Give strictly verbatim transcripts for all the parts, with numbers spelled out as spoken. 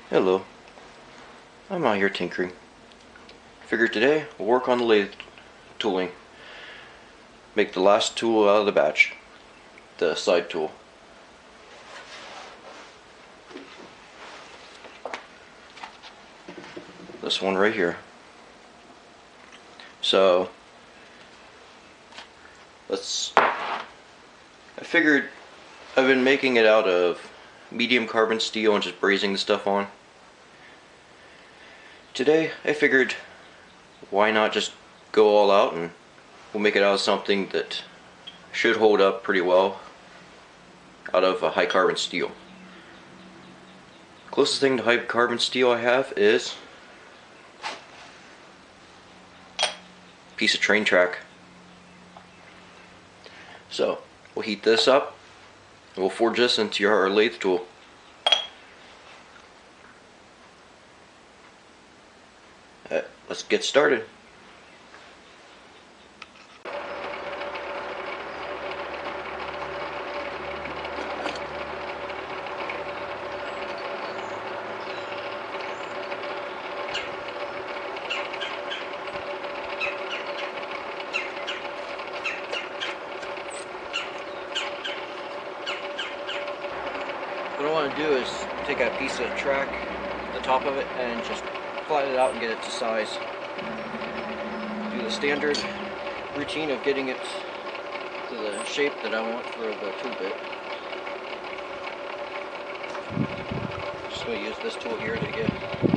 Hello, I'm out here tinkering. Figured today we'll work on the lathe tooling. Make the last tool out of the batch, the side tool. This one right here. So, let's, I figured I've been making it out of medium carbon steel and just brazing the stuff on. Today I figured why not just go all out and we'll make it out of something that should hold up pretty well out of a high carbon steel. Closest thing to high carbon steel I have is a piece of train track. So we'll heat this up and we'll forge this into our lathe tool. Uh, let's get started. What I want to do is take a piece of track, the top of it, and just flatten it out and get it to size. Do the standard routine of getting it to the shape that I want for the tool bit. Just going to use this tool here to get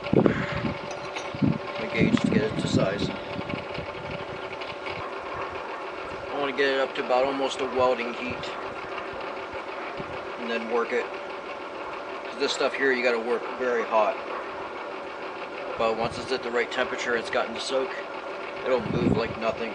my gauge to get it to size. I want to get it up to about almost a welding heat and then work it. This stuff here you got to work very hot, but once it's at the right temperature, it's gotten to soak, it'll move like nothing.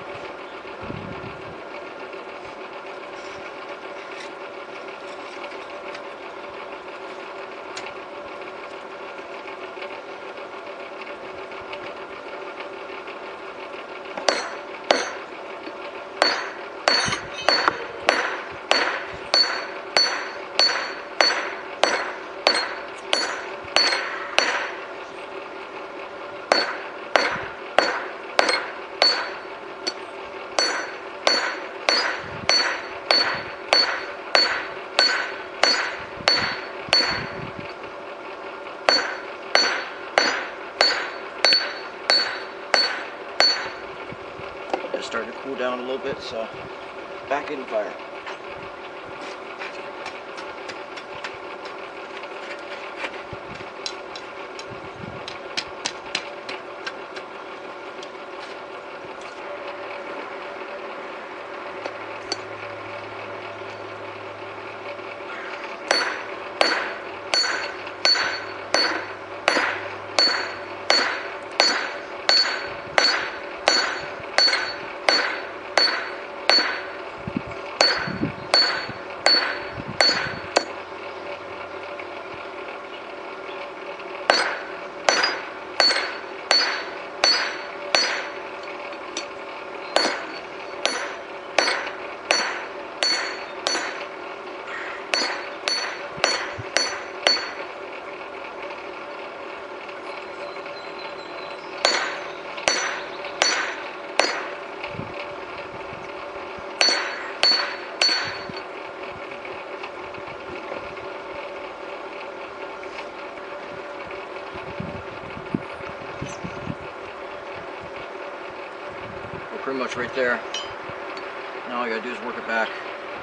Starting to cool down a little bit, so back in fire. Pretty much right there. Now all I gotta do is work it back.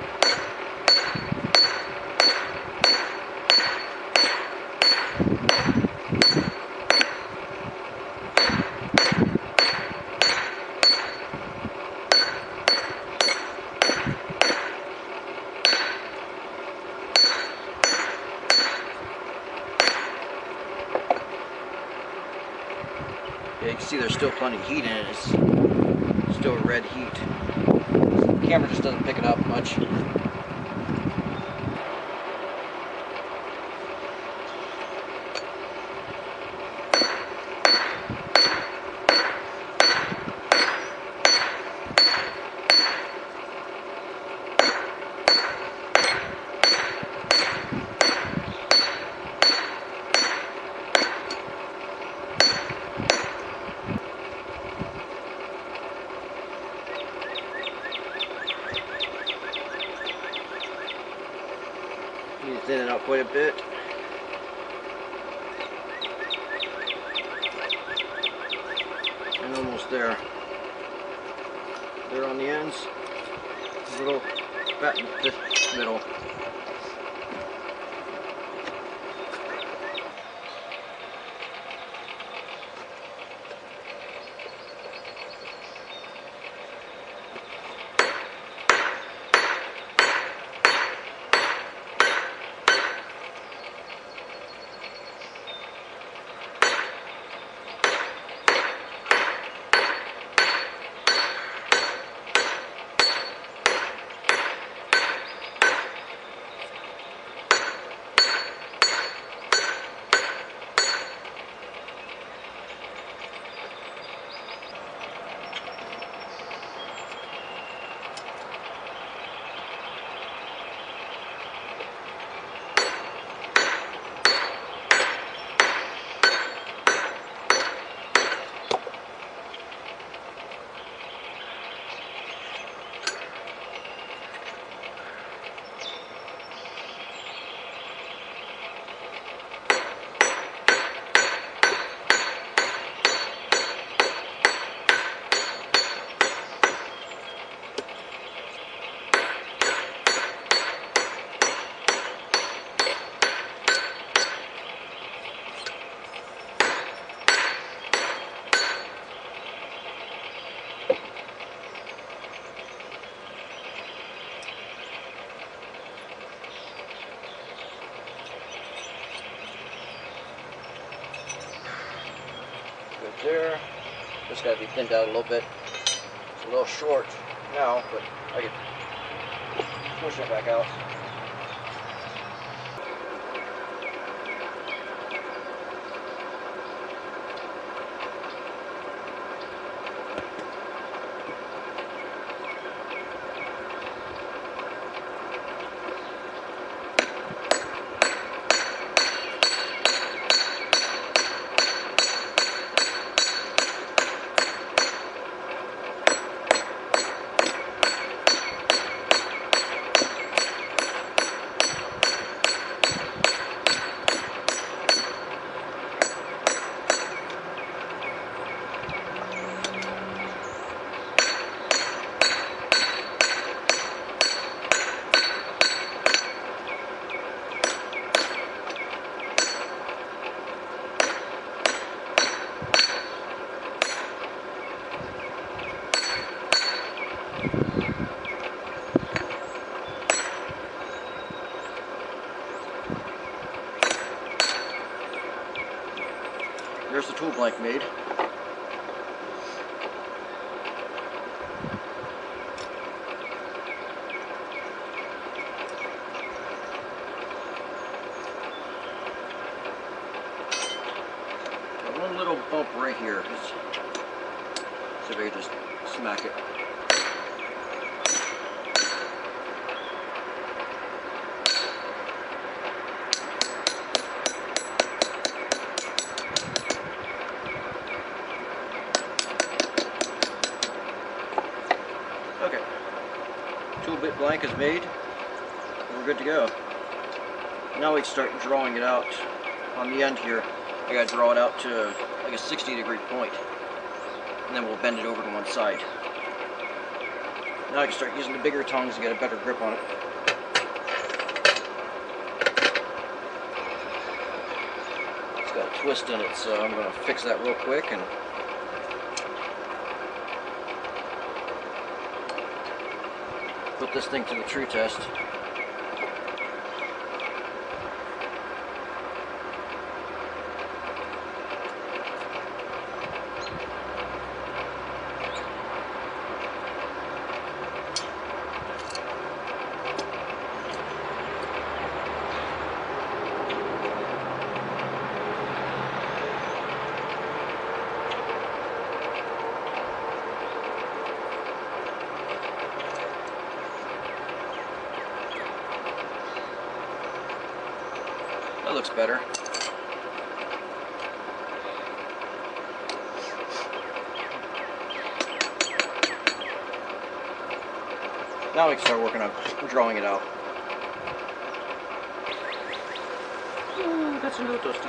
Yeah, you can see there's still plenty of heat in it. It's still red heat. The camera just doesn't pick it up much. quite a bit. And almost there. There on the ends. A little fat in the middle. There. Just got to be thinned out a little bit. It's a little short now, but I can push it back out. There's the tool blank made. Got one little bump right here. Just see if I can just smack it. Okay, tool bit blank is made, and we're good to go. Now we can start drawing it out on the end here. I gotta draw it out to like a sixty degree point, and then we'll bend it over to one side. Now I can start using the bigger tongs to get a better grip on it. It's got a twist in it, so I'm gonna fix that real quick and put this thing to the true test. That looks better. Now we can start working on drawing it out. pezzo di tosti.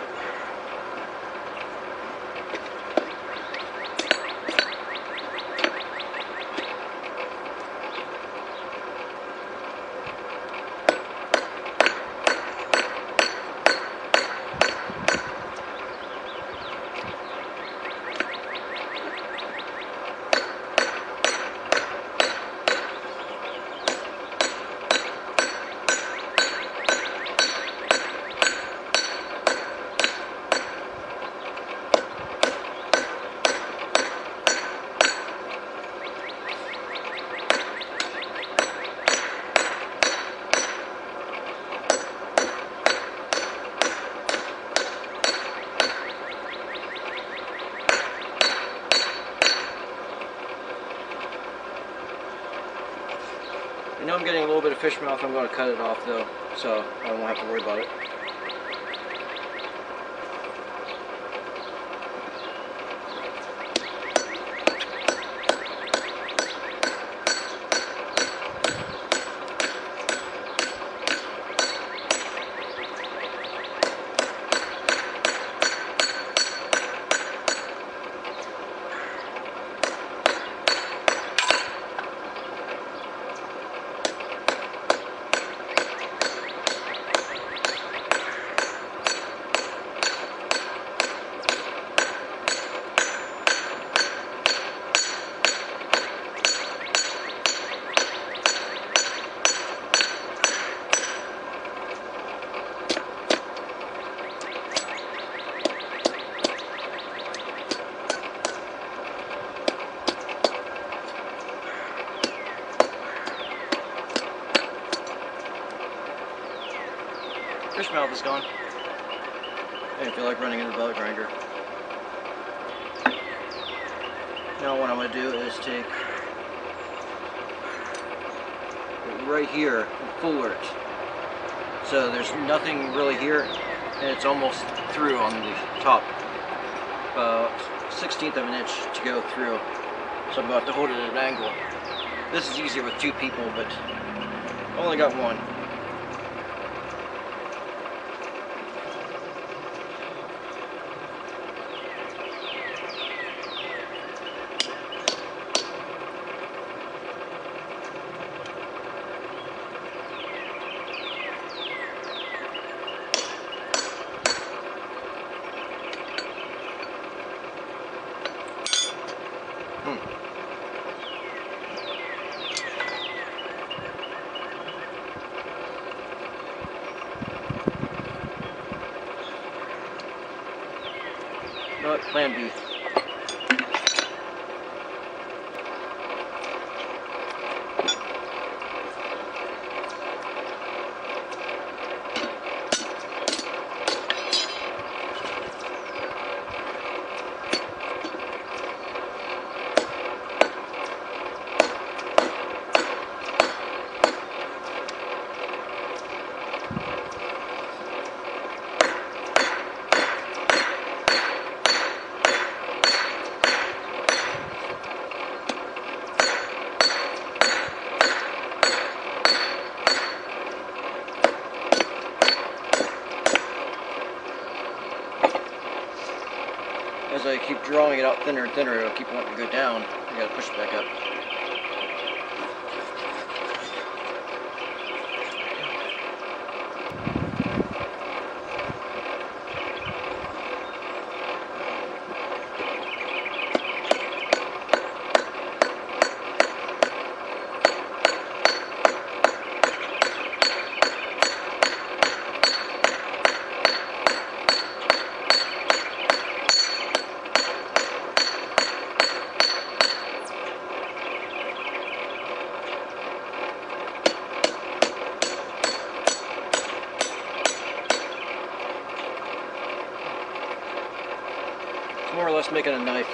I know I'm getting a little bit of fish mouth. I'm going to cut it off though, so I won't have to worry about it. Fish mouth is gone. I didn't feel like running into the belly grinder. Now what I'm going to do is take it right here and fuller it. So there's nothing really here, and it's almost through on the top. About sixteenth of an inch to go through. So I'm about to hold it at an angle. This is easier with two people, but I only got one. No, plan B. As I keep drawing it out thinner and thinner, it'll keep wanting to go down. I gotta push it back up. More or less making a knife.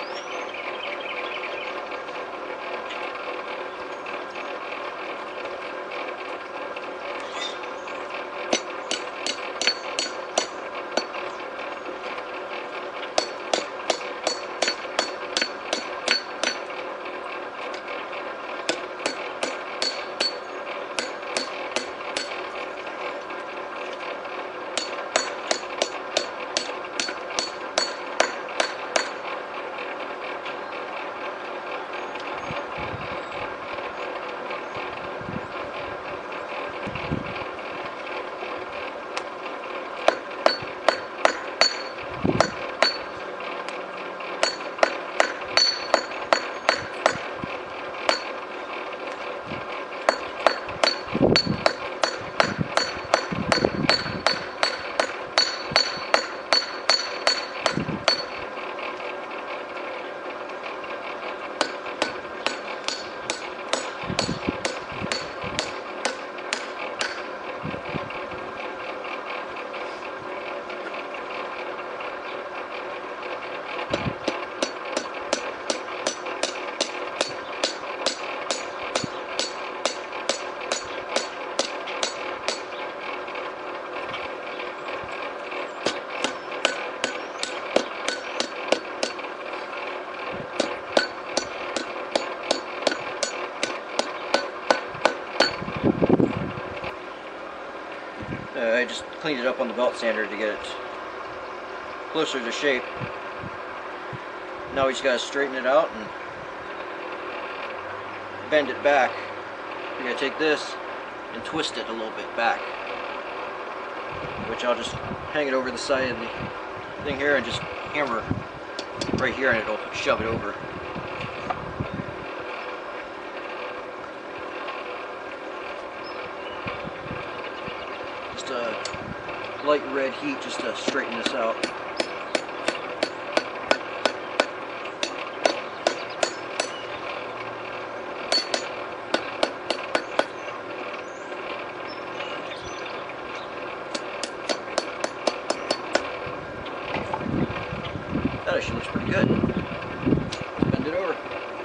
cleaned it up on the belt sander to get it closer to shape. Now we just gotta straighten it out and bend it back. We're gonna take this and twist it a little bit back, which I'll just hang it over the side of the thing here and just hammer right here and it'll shove it over. Just a light red heat just to straighten this out. That actually looks pretty good. Bend it over.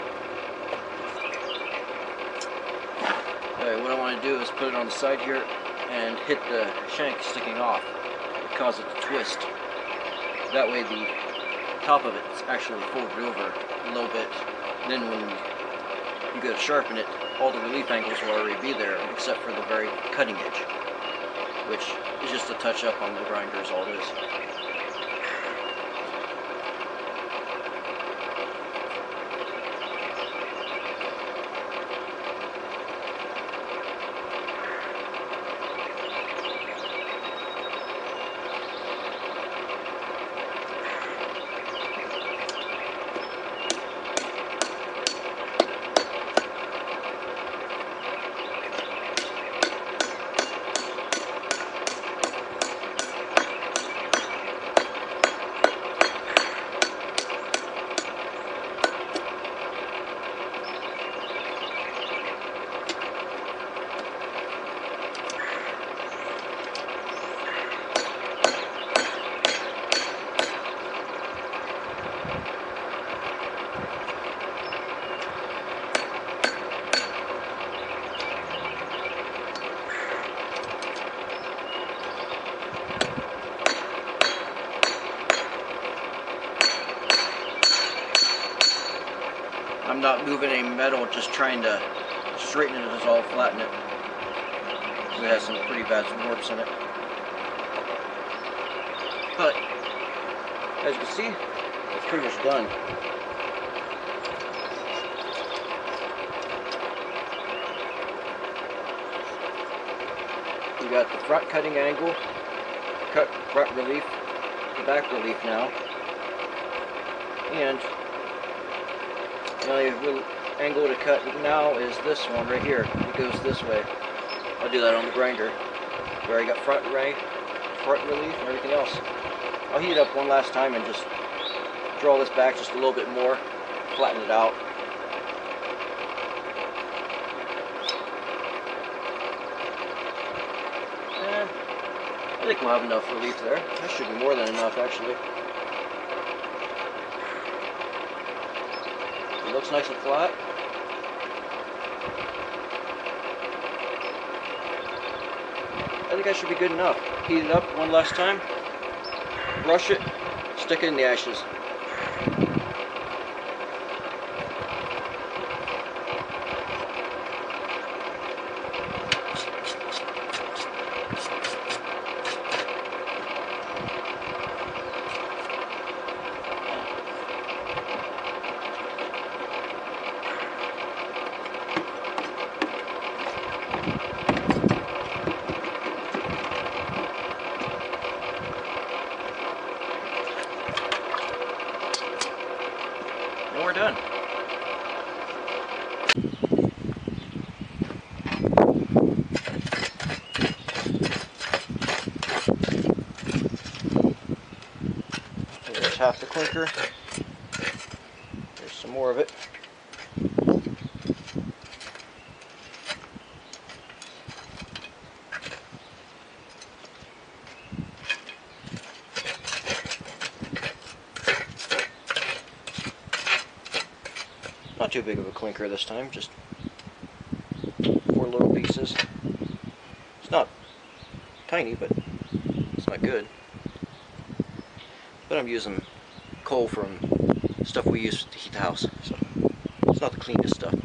Alright, what I want to do is put it on the side here and hit the shank sticking off. It causes it to twist. That way the top of it's actually folded over a little bit. And then when you go to sharpen it, all the relief angles will already be there except for the very cutting edge, which is just a touch up on the grinder is all it is. I'm not moving any metal, just trying to straighten it as all, flatten it. It has some pretty bad warps in it. But, as you can see, it's pretty much done. You got the front cutting angle, cut front relief, the back relief now, and the only angle to cut now is this one right here. It goes this way. I'll do that on the grinder. Where I got front right, front relief and everything else. I'll heat it up one last time and just draw this back just a little bit more, flatten it out. And I think we'll have enough relief there. That should be more than enough actually. Looks nice and flat. I think that should be good enough. Heat it up one last time, brush it, stick it in the ashes. And we're done. There's half the clinker. There's some more of it. Not too big of a clinker this time, just four little pieces. It's not tiny, but it's not good. But I'm using coal from stuff we use to heat the house, so it's not the cleanest stuff.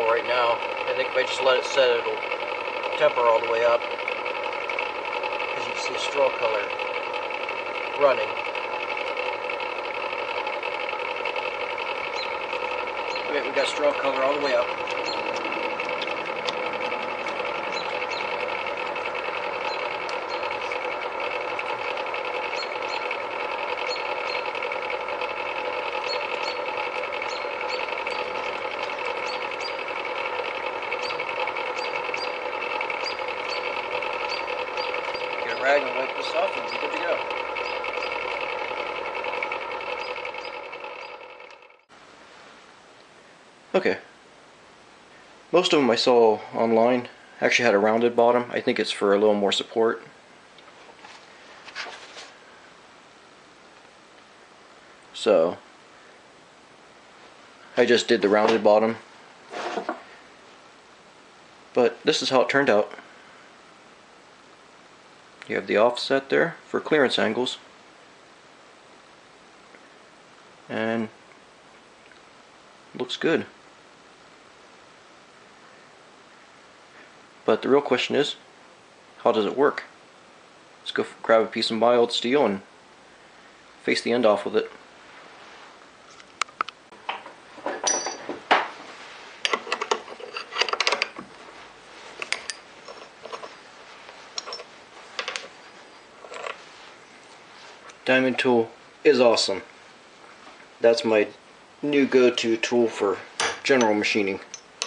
right now. I think if I just let it set, it'll temper all the way up. As you can see, straw color running. Okay, we got straw color all the way up. Get a rag and wipe this off and we'll be good to go. Okay, most of them I saw online actually had a rounded bottom. I think it's for a little more support. So I just did the rounded bottom, but this is how it turned out. You have the offset there for clearance angles, and looks good. But the real question is, how does it work? Let's go grab a piece of mild steel and face the end off with it. Diamond tool is awesome. That's my new go-to tool for general machining.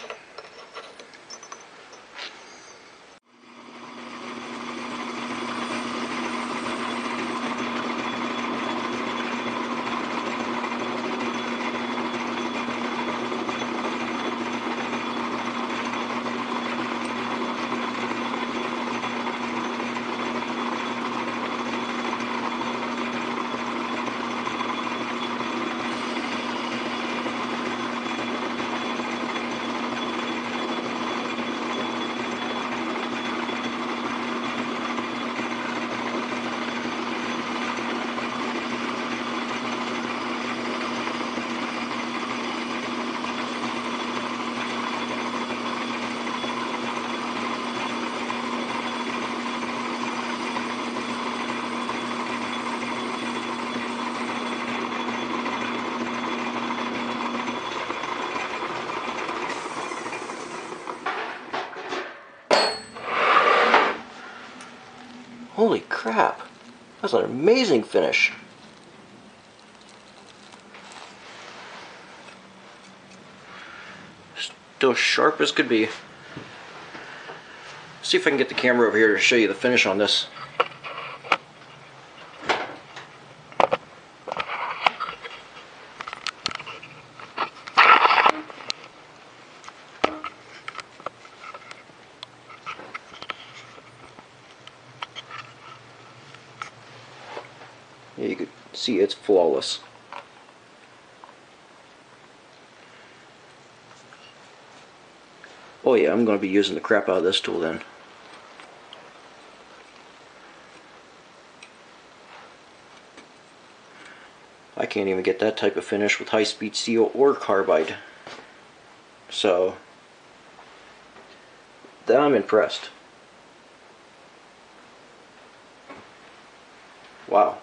Holy crap, that's an amazing finish. Still sharp as could be. See if I can get the camera over here to show you the finish on this. You can see it's flawless. Oh yeah, I'm going to be using the crap out of this tool then. I can't even get that type of finish with high-speed steel or carbide. So, I'm impressed. Wow.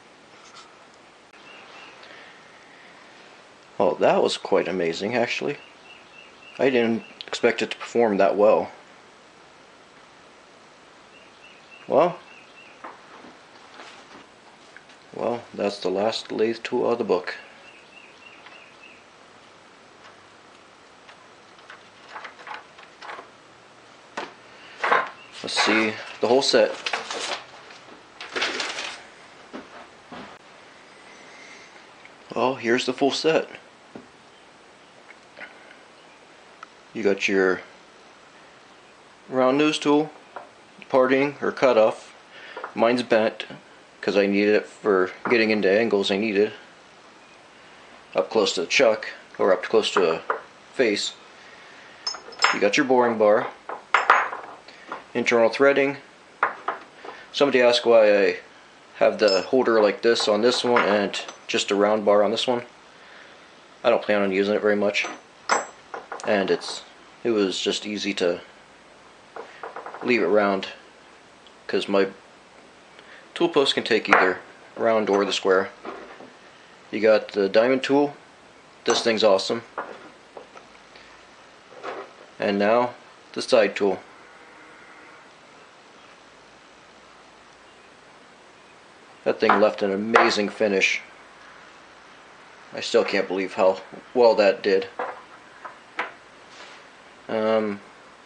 Well, that was quite amazing, actually. I didn't expect it to perform that well. Well, well, that's the last lathe tool of the book. Let's see the whole set. Well, here's the full set. You got your round nose tool, parting or cut off. Mine's bent because I needed it for getting into angles I needed. Up close to the chuck or up close to a face. You got your boring bar, internal threading. Somebody asked why I have the holder like this on this one and just a round bar on this one. I don't plan on using it very much. And it's it was just easy to leave it round, because my tool post can take either round or the square. You got the diamond tool. This thing's awesome. And now the side tool. That thing left an amazing finish. I still can't believe how well that did. Um,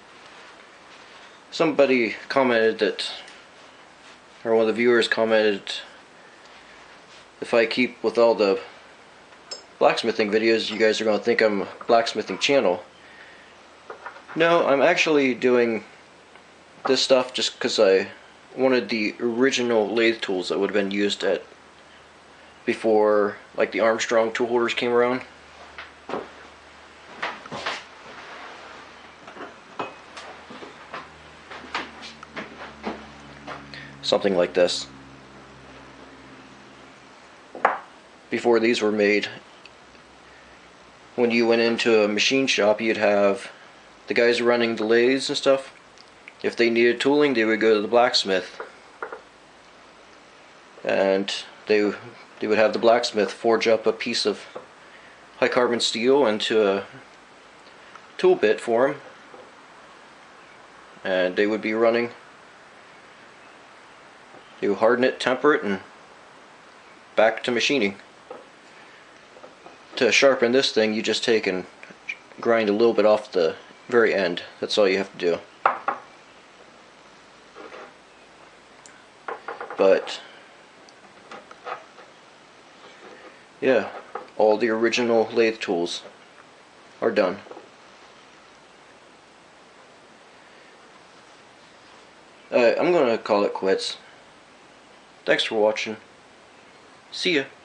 somebody commented that, or one of the viewers commented, if I keep with all the blacksmithing videos, you guys are going to think I'm a blacksmithing channel. No, I'm actually doing this stuff just because I wanted the original lathe tools that would have been used at before, like the Armstrong tool holders came around. Something like this. Before these were made, when you went into a machine shop, you'd have the guys running the lathes and stuff. If they needed tooling, they would go to the blacksmith, and they they would have the blacksmith forge up a piece of high carbon steel into a tool bit for them, and they would be running. They would harden it, temper it, and back to machining. To sharpen this thing, you just take and grind a little bit off the very end. That's all you have to do. But yeah, all the original lathe tools are done. Uh, I'm gonna call it quits. Thanks for watching. See ya.